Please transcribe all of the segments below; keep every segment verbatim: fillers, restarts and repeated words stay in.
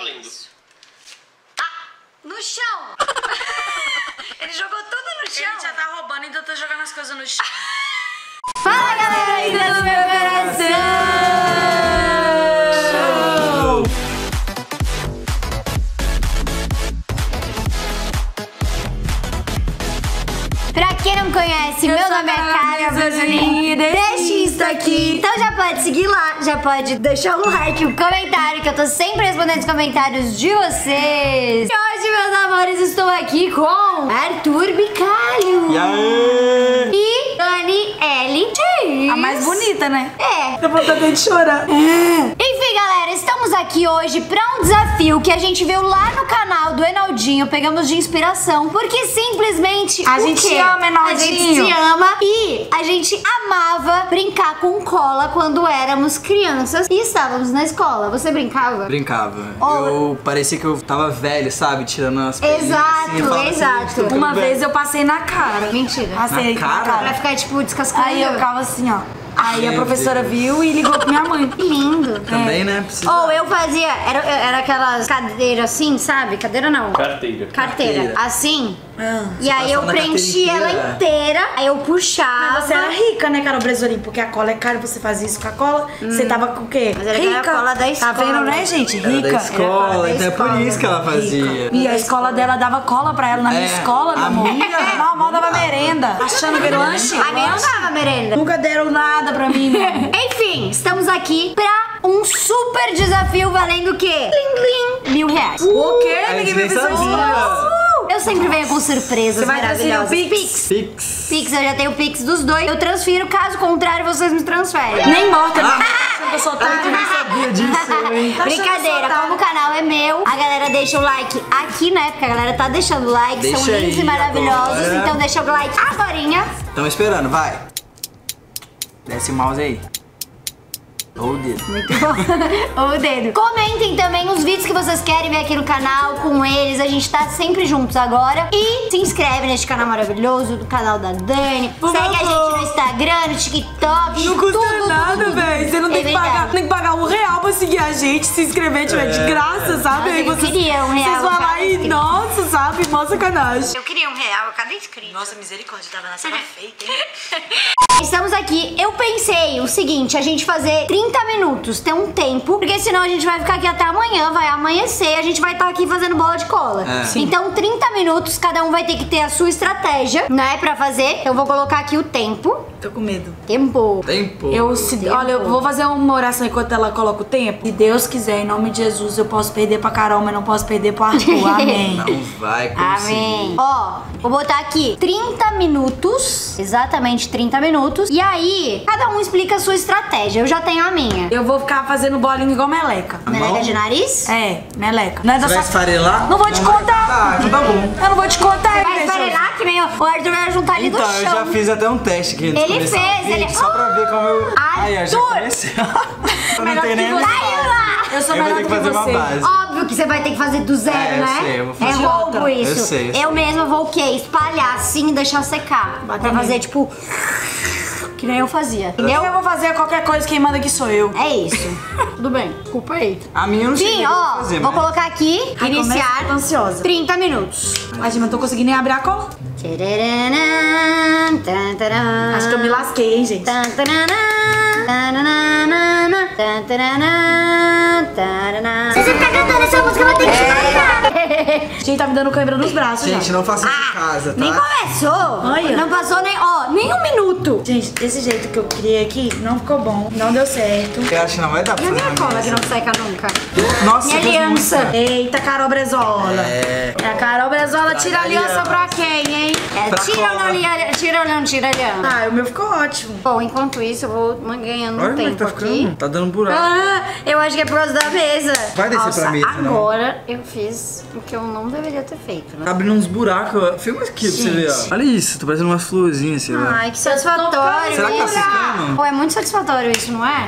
Valendo. isso? Ah, no chão! Ele jogou tudo no chão. Ele já tá roubando e ainda tá jogando as coisas no chão. Fala, galera linda do meu coração! Pra quem não conhece, Eu meu sou nome é a Carla Brasilina, Deixa isso aqui. Então já pode seguir lá, já pode deixar um like, um comentário, que eu tô sempre respondendo os comentários de vocês. E hoje, meus amores, estou aqui com Arthur Bicalho. E aí? E Dani L. A mais bonita, né? É. Eu vou até de chorar. Enfim, galera, estamos aqui hoje pra um desafio que a gente viu lá no canal do Enaldinho, pegamos de inspiração, porque simplesmente A o gente quê? ama A Enaldinho. gente se ama e a gente amava brincar com cola quando éramos crianças e estávamos na escola. Você brincava? Brincava. Oh. Eu parecia que eu tava velho, sabe? Tirando as pelinhas Exato, assim, eu falava assim, exato. "Estou ficando Uma velho." vez eu passei na cara. Mentira. Passei Na na cara? cara. Pra ficar, tipo, descascando. Aí eu ficava assim, ó. Aí a Meu professora Deus. viu e ligou pra minha mãe. Lindo. Também, né? Precisa... Ou eu fazia, era, era aquelas cadeiras assim, sabe? Cadeira não. Carteira. Carteira. Carteira. Assim. Ah. E aí eu passava na preenchi carteira ela inteira, aí eu puxava. Mas você era rica, né, Carol Bresolim? Porque a cola é cara, você fazia isso com a cola. Você tava com o quê? Mas era aquela rica. cola da escola. Tá vendo, né, gente? Era Rica. da escola, Era da então é por escola. isso que ela fazia. Rica. E a escola dela dava cola pra ela na minha É, escola, meu a amor. minha- Normal dava merenda. Achando que era lanche. A minha não dava merenda. Nunca deram nada pra mim, meu amor. Enfim, estamos aqui pra um super desafio valendo o quê? Blim, blim, mil reais. O quê? A Ninguém gente me nem avisou disso. sabia. Eu sempre venho com surpresas Você vai transferir o maravilhosas. Pix? Pix. Pix, eu já tenho o Pix dos dois. Eu transfiro, caso contrário, vocês me transferem. Nem morta, Ah. né? Achando que eu sou A gente nem otária. sabia disso, hein? Tá achando Brincadeira, que eu sou como o canal é meu, a galera deixa o like aqui, né? Porque a galera tá deixando like, Deixa são lindos aí e maravilhosos. agora. Então deixa o like agorinha. Tamo esperando, vai. Desce o mouse aí. Ou o dedo. Muito bom. O dedo. Comentem também os vídeos que vocês querem ver aqui no canal com eles. A gente tá sempre juntos agora. E se inscreve neste canal maravilhoso, do canal da Dani. Por Segue a favor. gente no Instagram, no TikTok. Não custa tudo, nada, tudo. velho. Você não É tem que pagar, verdade. tem que pagar um real pra seguir a gente, se inscrever, tiver de É. graça, sabe? Nossa, Aí eu vocês, queria um real vocês vão a cada lá e, inscrito. nossa, sabe? Mó sacanagem. Eu queria um real a cada inscrito. Nossa, misericórdia, tava na sala feita, hein? Estamos aqui, eu pensei o seguinte, a gente fazer trinta minutos, ter um tempo, porque senão a gente vai ficar aqui até amanhã, vai amanhecer, a gente vai estar aqui fazendo bola de cola. É. Sim. Então trinta minutos, cada um vai ter que ter a sua estratégia, né, pra fazer. Eu vou colocar aqui o tempo. Tô com medo. Tempo. Tempo. Eu, se, olha, eu vou fazer uma oração enquanto ela coloca o tempo. Se Deus quiser, em nome de Jesus, eu posso perder pra Carol, mas não posso perder pro Arthur. Amém. Não vai conseguir. Amém. Ó, vou botar aqui trinta minutos, exatamente trinta minutos, e aí cada um explica a sua estratégia. Eu já tenho a minha. Eu vou ficar fazendo bolinha igual meleca. A Meleca mão? de nariz? É, meleca. Não é da Você vai sua... esfarelar? Não vou te vai- contar. Tá, então tá bom. Eu não vou te contar, Vai Igreja. esfarelar que nem o o Arthur vai juntar ali do Então, eu chão. já fiz até um teste aqui antes de Ele começar fez, o vídeo, ele- só pra ver como eu... Ai, eu já Arthur! comecei. Eu não Melhor tenho que nem a você. minha Caiu base. lá! Eu sou Eu vou melhor ter que do fazer uma você. base. Óbvio que você vai ter que fazer do zero, É, eu né? sei, eu vou é fazer roubo outra. isso. Eu sei, eu sei. Eu mesma vou o quê? Espalhar assim e deixar secar. Bater pra nele. fazer tipo... Que nem eu fazia. Entendeu? Eu vou fazer qualquer coisa, quem manda aqui sou eu. É isso. Tudo bem. Culpa aí. A minha eu não sei o que Sim, eu vou ó. fazer, Vou mas... colocar aqui, Ai, iniciar. começa, tô ansiosa. trinta minutos. Ai, gente, eu não tô conseguindo nem abrir a cola. Tcharam, tan, taram. Acho que eu me lasquei, hein, gente. Tan, taranã, taranana, tan, taranã, taranã. Se você ficar cantando essa música, eu vou ter que te matar. Gente, tá me dando câimbra nos braços Gente, já. não faça isso em casa, tá? Nem começou. Olha. Não passou nem, ó, nem um minuto. Gente, desse jeito que eu criei aqui, não ficou bom. Não deu certo. Eu acho que não vai dar pra E a fazer minha na cola que mesa. não seca nunca? Nossa, Minha fez aliança. muita. Eita, Carol Brezola. É. A Carol Brezola tira a aliança pra quem, hein? É, Pra tira ou cola. não, lia- tira ou não, tira aliança. Ah, o meu ficou ótimo. Bom, enquanto isso, eu vou ganhando Olha um como é que tempo tá ficando. aqui. Tá dando buraco. Ah, eu acho que é por causa da mesa. Vai descer Nossa, pra mesa, não. agora eu fiz o que eu não deveria ter feito, né? Tá abrindo uns buracos. ó. Filma aqui pra você ver, ó. Olha isso, tô parecendo umas florzinhas assim, ó. Ai, que satisfatório. Será que tá isso. secando? Pô, é muito satisfatório isso, não é?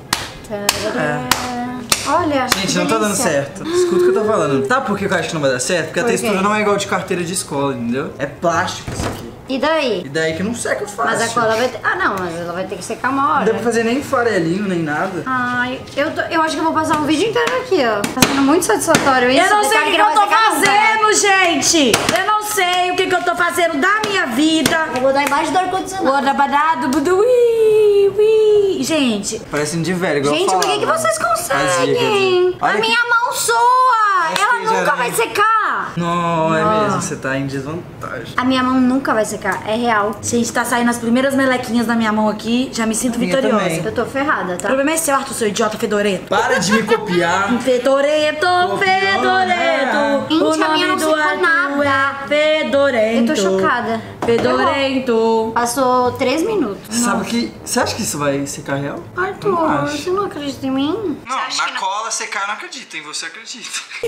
Olha, Gente, que não tá dando delícia. certo. Escuta o que eu tô falando. Sabe por que eu acho que não vai dar certo? Porque a Por quê? textura não é igual de carteira de escola, entendeu? É plástico isso aqui. E daí? E daí que não seca fácil. Mas a cola vai ter... Ah, não, mas ela vai ter que secar uma hora. Não dá pra fazer nem farelinho, nem nada. Ai, eu, tô, eu acho que eu vou passar um vídeo inteiro aqui, ó. Tá sendo muito satisfatório isso. Eu não sei o que, que eu tô fazendo, nunca, gente. Eu não sei o que, que eu tô fazendo da minha vida. Vou botar embaixo do ar-condicionado. Ora, badado, budu, ui, ui. Gente. Parece um de velho, igual Gente, eu por que, que falava. vocês conseguem? Fazia, A olha minha que- mão soa! Acho Ela que já nunca não- vai secar! Não, é Não. mesmo, você tá em desvantagem. A minha mão nunca vai secar, é real. Gente, tá saindo as primeiras melequinhas da minha mão aqui. Já me sinto Minha vitoriosa. também. Eu tô ferrada, O tá? problema é seu, Arthur, seu idiota fedorento. Para de me copiar. Fedorento, Copiou, fedorento. Gente, O a minha nome não do secou Arthur nada. é Fedorento. Eu tô chocada. Fedorento. Passou três minutos. Sabe que... Você acha que isso vai secar real? Não Arthur, acho. você não acredita em mim? Não, na cola secar eu não acredito, em você acredita.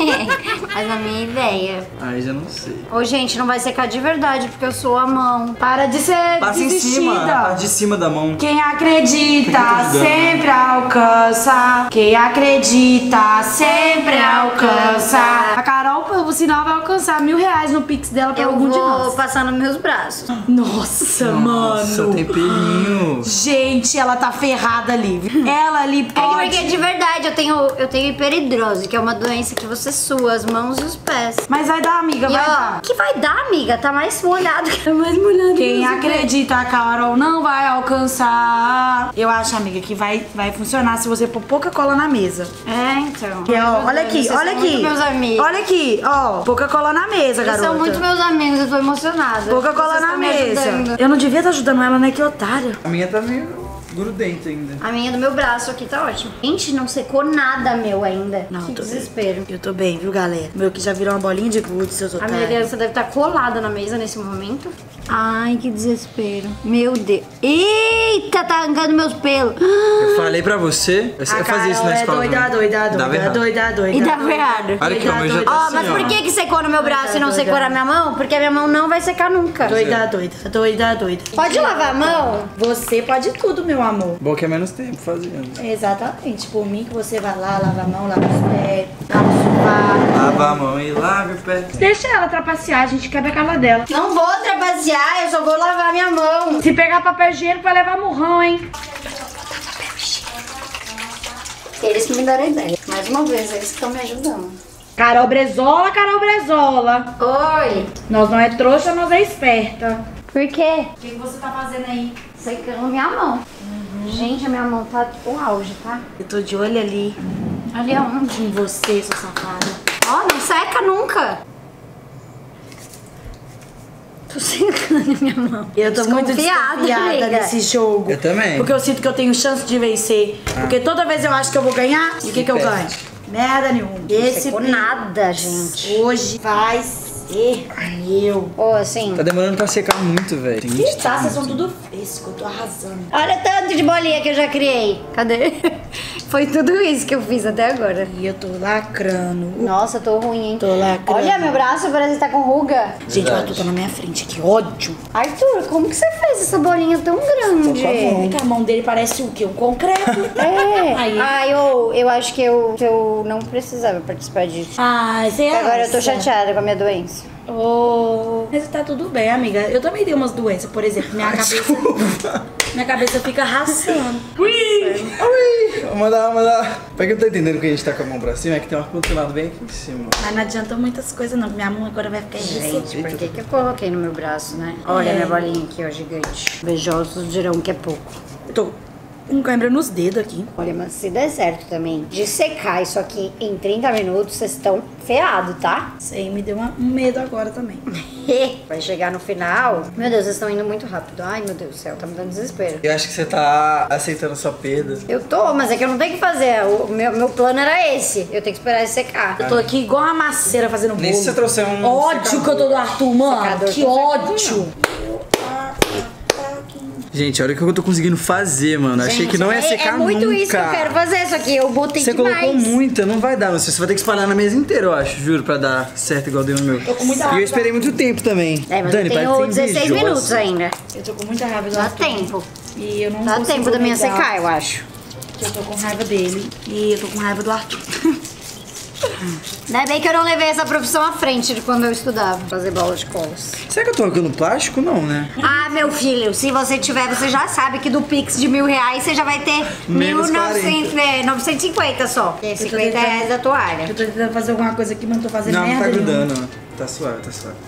Mas a minha ideia. Aí já não sei. Ô, gente, não vai secar de verdade, porque eu sou a mão. Para de ser Passa em desistida. cima, na parte de cima da mão. Quem acredita Tem que ajudar. sempre alcança. Quem acredita sempre alcança. A Carol, por sinal, vai alcançar mil reais no Pix dela pra Eu algum de vou nós. passar nos meus braços. Nossa, Nossa, mano. tem pelinho. Gente, ela tá ferrada ali. viu? Ela ali É que pode. porque de verdade eu tenho, eu tenho hiperidrose, que é uma doença que você sua as mãos e os pés. Mas vai dar, amiga, E vai ó, dar. que vai dar, amiga? Tá mais molhado que tá mais molhado. Quem que você acredita, a Carol não vai alcançar. Eu acho, amiga, que vai, vai funcionar se você pôr pouca cola na mesa. É, então. Que, ó, olha aqui, Vocês olha são aqui. muito meus amigos. Olha aqui, ó. Pouca cola na mesa, Vocês garota. são muito meus amigos, eu tô emocionada. Pouca cola Vocês na estão me mesa. ajudando. Eu não devia estar ajudando ela, né? Que otária. A minha tá meio grudenta ainda. A minha do meu braço aqui tá ótimo. Gente, não secou nada meu ainda. Não, que tô desespero. Eu tô bem, viu, galera? Meu que já virou uma bolinha de gude, seus A minha otários. criança deve estar colada na mesa nesse momento. Ai, que desespero. Meu Deus. Eita, tá arrancando meus pelos. Eu falei pra você, eu, eu A fazia isso Carol na é escola. doida, também. doida, Dava doida, errado. doida, doida. E dava errado. Olha aqui, ó, mas já tá Ó, assim, mas ó. por que que secou no meu braço e não doida, secou na doida. minha mão? Porque a minha mão não vai secar nunca. Doida, doida, doida, doida. Pode lavar a mão? Você pode tudo, meu amor. Bom que é menos tempo fazendo. Exatamente. Por mim que você vai lá, lava a mão, lava os pés, lava o sovaco. Lava a mão e lave o pé. Deixa ela trapacear, a gente quebra a casa dela. Não vou trapacear, eu só vou lavar minha mão. Se pegar papel higiênico, vai levar murrão, hein? Eles que me deram ideia. Mais uma vez, eles que estão me ajudando. Carol Brezola, Carol Brezola. Oi. Nós não é trouxa, nós é esperta. Por quê? O que, que você tá fazendo aí? Secando minha mão. Gente, a minha mão tá o auge, tá? Eu tô de olho ali Ali aonde? em você, sua safada. Ó, não seca nunca. Tô secando a minha mão. Eu tô muito Desconfiada, desconfiada amiga. desse jogo. Eu também. Porque eu sinto que eu tenho chance de vencer. Porque toda vez eu acho que eu vou ganhar, e o que, que eu perde. ganho? Merda nenhuma. Não Esse secou brinco nada, gente. hoje vai ser meu. Ô, assim... Tá demorando pra secar muito, velho. Tem Que gente- tá, vocês são tudo fresco, eu tô arrasando. Olha tanto de bolinha que eu já criei. Cadê? Foi tudo isso que eu fiz até agora. E eu tô lacrando. Nossa, tô ruim, hein? Tô lacrando. Olha, meu braço parece que tá com ruga. Gente, o Arthur tá na minha frente, que ódio. Arthur, como que você fez essa bolinha tão grande? É que a mão dele parece o quê? Um concreto. É. Aí. Ah, eu, eu acho que eu, que eu não precisava participar disso. Ai, você Agora eu tô acha? chateada com a minha doença. Oh, mas tá tudo bem, amiga. Eu também tenho umas doenças, por exemplo, minha cabeça. Minha cabeça fica rachando. Ui! Ui! Vou mandar, vou mandar. Pra quem não tá entendendo que a gente tá com a mão pra cima, é que tem um ar-condicionado bem aqui em cima. Mas não adianta muitas coisas, não. Minha mão agora vai ficar Gente, por que que eu coloquei no meu braço, né? Olha a minha bolinha aqui, ó, gigante. Beijosos dirão que é pouco. Eu tô com cãibra nos dedos aqui. Olha, mas se der certo também de secar isso aqui em trinta minutos, vocês estão ferrados, tá? Isso aí me deu uma- um medo agora também. Vai chegar no final. Meu Deus, vocês estão indo muito rápido. Ai, meu Deus do céu, tá me dando desespero. Eu acho que você tá aceitando a sua perda. Eu tô, mas é que eu não tenho que fazer. O meu, meu plano era esse. Eu tenho que esperar ele secar. Eu tô aqui igual uma maceira fazendo bolo. Nem se você trouxer um Ódio que eu tô do Arthur, mano. Secador Que tá ódio. Gente, olha o que eu tô conseguindo fazer, mano. Achei Gente, que não ia é- secar É muito nunca. isso que eu quero fazer, só que eu botei Você demais. colocou muita, não vai dar. Você vai ter que espalhar na mesa inteira, eu acho, juro, pra dar certo igual deu no meu. Tô com muita E eu raiva. esperei muito tempo também. É, mas Dani, eu parece tenho que tem dezesseis invejosa. minutos ainda. Eu tô com muita raiva do Dá Arthur. tempo. E eu não Dá consigo tempo da minha negar secar, eu acho. que eu tô com raiva dele. E eu tô com raiva do Arthur. Ainda bem que eu não levei essa profissão à frente de quando eu estudava, fazer bola de colas. Será que eu tô arrancando plástico? Não, né? Ah, meu filho, se você tiver, você já sabe que do Pix de mil reais você já vai ter mil Menos novecentos e cinquenta só. Que é cinquenta tentando- reais da toalha. Eu tô tentando fazer alguma coisa aqui, mas não tô fazendo Não, não merda tá nenhuma. grudando. Tá suave, tá suave.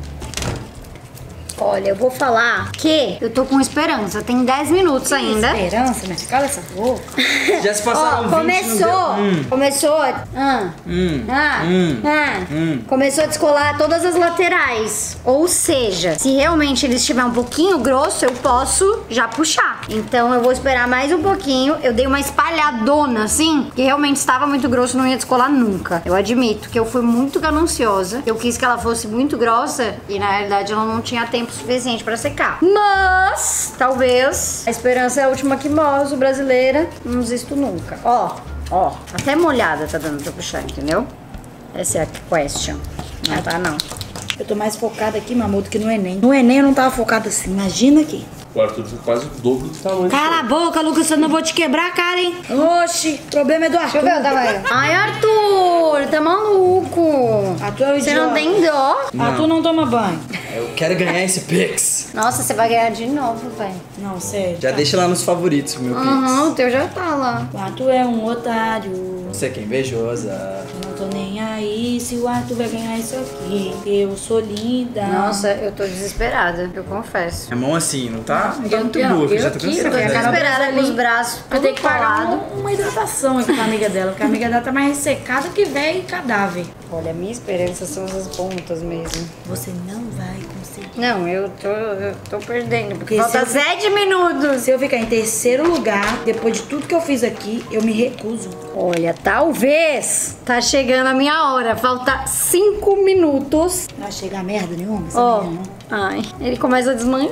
Olha, eu vou falar que eu tô com esperança. Tem dez minutos ainda. Esperança, minha filha, cala essa boca. Já se passaram Ó, vinte começou, no hum. começou, ah, Hum. ah, Hum. ah, Hum. começou a descolar todas as laterais. Ou seja, se realmente ele estiver um pouquinho grosso, eu posso já puxar. Então eu vou esperar mais um pouquinho. Eu dei uma espalhadona assim, que realmente estava muito grosso, não ia descolar nunca. Eu admito que eu fui muito gananciosa. Eu quis que ela fosse muito grossa e na realidade ela não tinha tempo suficiente pra secar. Mas, talvez, a esperança é a última que morre, sou brasileira, não desisto nunca. Ó, ó, até molhada tá dando pra puxar, entendeu? Essa é a question. Não tá, não. Eu tô mais focada aqui, mamô, do que no Enem. No Enem eu não tava focada assim, imagina aqui. O Arthur tá quase o dobro do tamanho. Cala a boca, Lucas, senão eu vou te quebrar a cara, hein? Oxi, o problema é do Arthur. Deixa eu ver o tamanho. Ai, Arthur, tá maluco. Arthur é um Você não idiota. tem dó? Arthur não toma banho. Eu quero ganhar esse Pix. Nossa, você vai ganhar de novo, velho. Não, sério. Já deixa lá nos favoritos o meu Pix. Aham, o teu já tá lá. O Arthur é um otário. Você que é invejosa. Eu não tô nem aí se o Arthur vai ganhar isso aqui. Eu sou linda. Nossa, eu tô desesperada, eu confesso. É mão assim, não tá? Não tá eu- muito eu- boa, que eu eu já tô aqui, cansado. eu tô né? cara- Desesperada com os braços Vai tudo ter que pagar colado. uma, uma hidratação aqui com a amiga dela, porque a amiga dela tá mais ressecada que velho e cadáver. Olha, a minha esperança são essas pontas mesmo. Você não vai conseguir. Não, eu tô, eu tô perdendo, porque Porque falta se eu- sete minutos. Se eu ficar em terceiro lugar, depois de tudo que eu fiz aqui, eu me recuso. Olha, talvez tá chegando a minha hora. Falta cinco minutos. Não vai chegar merda nenhuma, essa Ó, menina, não. ai, ele começa a desmanchar.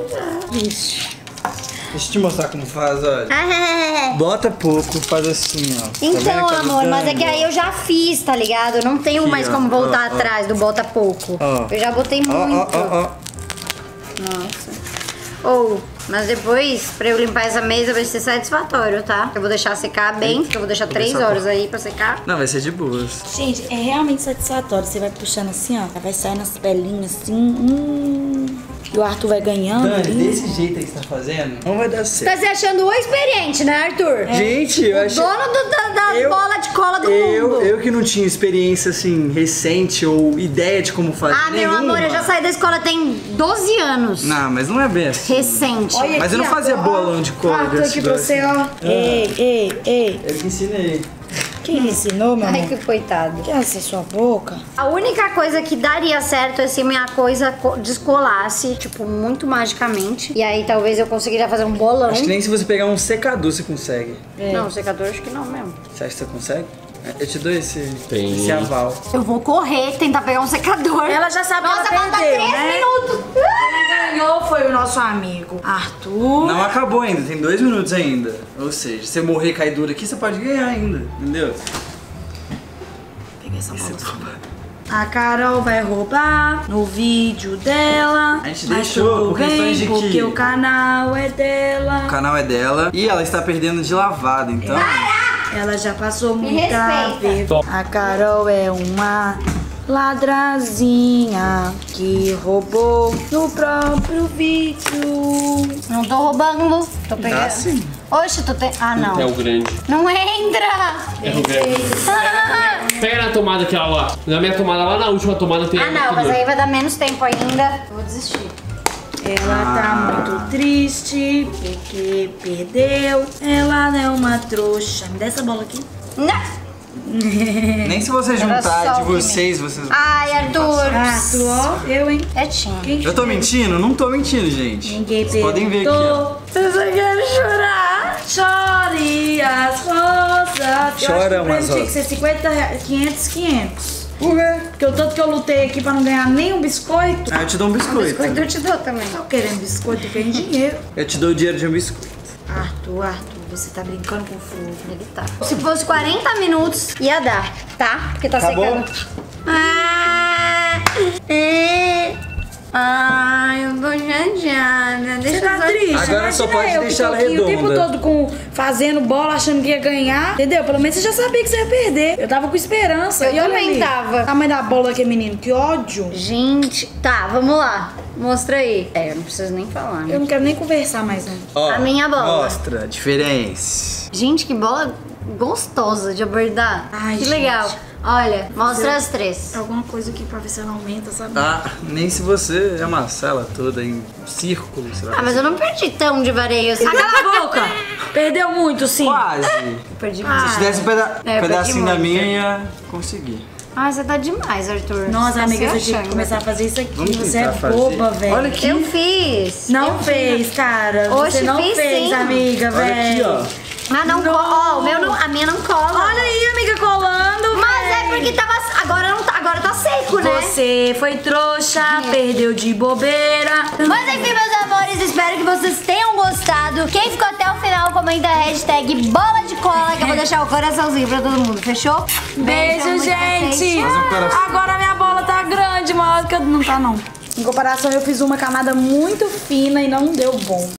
Ixi. Deixa eu te mostrar como faz, olha. Ah, Bota pouco, faz assim, ó. Tá vendo então, que tá amor, mas é que grudando? aí eu já fiz, tá ligado? Eu não tenho Aqui, mais ó, como voltar ó, ó. atrás do bota pouco. Ó. Eu já botei Ó, muito. ó, ó, ó. Nossa. Ou, mas depois, pra eu limpar essa mesa, vai ser satisfatório, tá? Eu vou deixar secar bem, porque eu vou deixar três essa horas aí pra secar. Não, vai ser de boas. Gente, é realmente satisfatório. Você vai puxando assim, ó. Vai saindo as pelinhas assim. Hum. E o Arthur vai ganhando. Dani, Hum. desse jeito aí que você tá fazendo, não vai dar certo. Tá se achando o experiente, né, Arthur? Gente, eu O achei... dono do, da, das Eu- bolas de cola do Eu, mundo. eu que não tinha experiência, assim, recente ou ideia de como fazer Ah, meu nenhuma. amor, eu já saí da escola tem doze anos. Não, mas não é bem assim. Recente. Olha Mas eu aqui, não fazia ó. bolão de cola Arthur desse aqui pra doce. você, ó. Ei, ei, ei. Eu que ensinei. Quem lhe ensinou, meu Ai, amor? que coitado. Que essa sua boca? A única coisa que daria certo é se minha coisa co- descolasse, tipo, muito magicamente. E aí talvez eu conseguiria fazer um bolão. Acho que nem se você pegar um secador você consegue. Não, secador acho que não mesmo. Você acha que você consegue? Eu te dou esse, Tem. esse aval. Eu vou correr, tentar pegar um secador. Ela já sabe Nossa, que ela falta perdeu, três né? minutos. Quem ganhou foi o nosso amigo Arthur. Não acabou ainda, tem dois minutos ainda. Ou seja, se você morrer e cair duro aqui, você pode ganhar ainda, entendeu? Peguei essa bola. A Carol vai roubar no vídeo dela. A gente mas deixou tudo por questões bem, de que- porque o canal é dela. O canal é dela e ela está perdendo de lavada, então... Ela já passou Me muita respeita. vergonha. A Carol é uma ladrazinha que roubou no próprio vídeo. Não tô roubando. Tô pegando. Tá sim. Oxe, tô te... Ah, não. É o grande. Não entra. É o grande. Ah, Pega na tomada aquela lá. Na minha tomada lá, na última tomada tem ah, a não, mas batidora. aí vai dar menos tempo ainda. Vou desistir. Ela Ah. tá muito triste porque perdeu. Ela é uma trouxa. Me dá essa bola aqui. Não. Nem se você Era juntar só de o vocês, vocês... Ai, Arthur. Arthur, ó, eu, hein? Quietinho. Quem Eu tô mentindo? Não tô mentindo, gente. Ninguém Vocês podem ver aqui, ó. perguntou. Vocês só querem chorar. Chore as rosas. Eu acho que Chora o prêmio umas tinha que rosas. ser cinquenta reais, quinhentos, quinhentos. Por quê? Porque o tanto que eu lutei aqui pra não ganhar nem um biscoito. Ah, eu te dou um biscoito. Biscoito eu te dou também. Tô querendo biscoito, eu quero dinheiro. Eu te dou o dinheiro de um biscoito. Arthur, Arthur, você tá brincando com fogo. Ele tá. Se fosse quarenta minutos, ia dar, tá? Porque tá Acabou? secando. Ah, é. Ai, eu tô chateada. Deixa Você tá eu só... triste? Agora só Imagina pode eu que deixar tô ela aqui o tempo redonda. todo com, fazendo bola, achando que ia ganhar. Entendeu? Pelo menos você já sabia que você ia perder. Eu tava com esperança. Eu e olha também ali, tava. Tamanho da bola aqui, menino. Que ódio. Gente, tá, vamos lá. Mostra aí. É, eu não preciso nem falar, né? Eu não quero nem conversar mais, não. Ó, A minha bola. Mostra a diferença. Gente, que bola gostosa de abordar. Ai, que gente. legal. Olha, mostra Eu- as três. Alguma coisa aqui pra ver se ela aumenta, sabe? Ah, nem se você amassar ela toda em círculo, você vai Ah, mas eu não perdi tão de vareio assim. Ah, cala a boca! Perdeu muito, sim. quase. Eu perdi Ah. muito. Se tivesse um peda É, eu pedacinho perdi da minha, muito. ia conseguir. Ah, você tá demais, Arthur. Nossa, Você tá amiga, se você tinha que achando. começar a fazer isso aqui. Vamos Você é tentar fazer. boba, velho. Olha aqui. Eu fiz. Não Eu fez, cara. Oxe, Você não fiz fez, sim. amiga, Olha aqui, velho. ó. Ah, não cola. Ó, o meu não, a minha não cola. Olha aí, amiga, colando, Mas véi. é porque tava. Agora não tá, agora tá seco, né? Você foi trouxa, perdeu de bobeira. Mas enfim, meus amores, espero que vocês tenham gostado. Quem ficou até o final, comenta a hashtag bola de cola, que eu vou deixar o coraçãozinho pra todo mundo, fechou? Beijo, muito gente. cacete. Faz um coração. Agora a minha bola tá grande, maior que eu... Não tá, não. Em comparação, eu fiz uma camada muito fina e não deu bom.